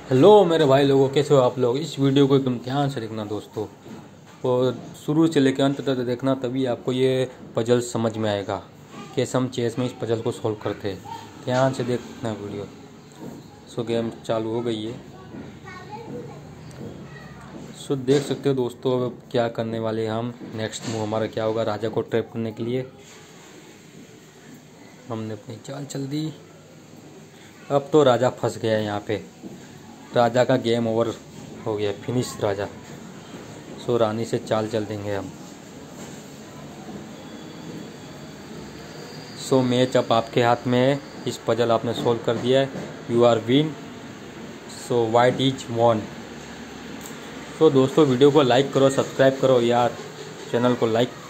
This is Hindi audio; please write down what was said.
हेलो मेरे भाई लोगों, कैसे हो आप लोग। इस वीडियो को एकदम ध्यान से देखना दोस्तों, और शुरू से लेकर अंत तक देखना, तभी आपको ये पजल समझ में आएगा कैसे हम चेस में इस पजल को सॉल्व करते हैं। ध्यान से देखना वीडियो। सो गेम चालू हो गई है। सो देख सकते हो दोस्तों, अब क्या करने वाले हैं हम। नेक्स्ट मूव हमारा क्या होगा। राजा को ट्रैप करने के लिए हमने अपनी चाल चल दी। अब तो राजा फंस गया है यहाँ पे। राजा का गेम ओवर हो गया, फिनिश राजा। सो रानी से चाल चल देंगे हम। सो मैच अब आपके हाथ में है। इस पजल आपने सोल्व कर दिया है, you are win. So white is won. So दोस्तों, वीडियो को लाइक करो, सब्सक्राइब करो यार, चैनल को लाइक